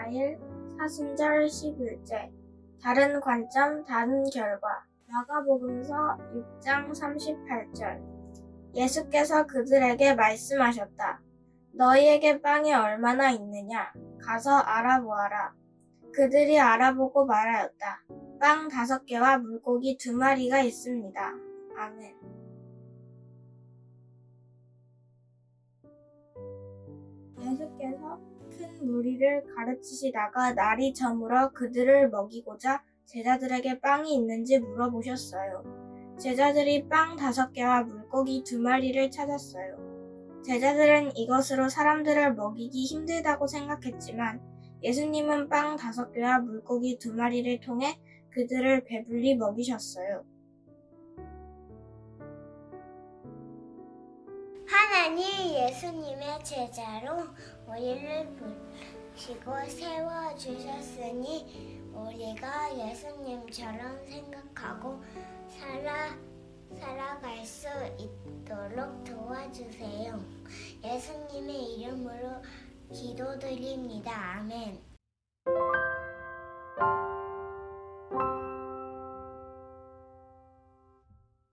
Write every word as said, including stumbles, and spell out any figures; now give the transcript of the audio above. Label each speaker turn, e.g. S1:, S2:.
S1: 일 사순절 십일째 다른 관점 다른 결과 마가복음서 육 장 삼십팔 절 예수께서 그들에게 말씀하셨다. 너희에게 빵이 얼마나 있느냐? 가서 알아보아라. 그들이 알아보고 말하였다. 빵 다섯 개와 물고기 두 마리가 있습니다. 아멘. 예수께서 큰 무리를 가르치시다가 날이 저물어 그들을 먹이고자 제자들에게 빵이 있는지 물어보셨어요. 제자들이 빵 다섯 개와 물고기 두 마리를 찾았어요. 제자들은 이것으로 사람들을 먹이기 힘들다고 생각했지만 예수님은 빵 다섯 개와 물고기 두 마리를 통해 그들을 배불리 먹이셨어요.
S2: 하나님 예수님의 제자로 우리를 부르시고 세워주셨으니 우리가 예수님처럼 생각하고 살아, 살아갈 수 있도록 도와주세요. 예수님의 이름으로 기도드립니다. 아멘.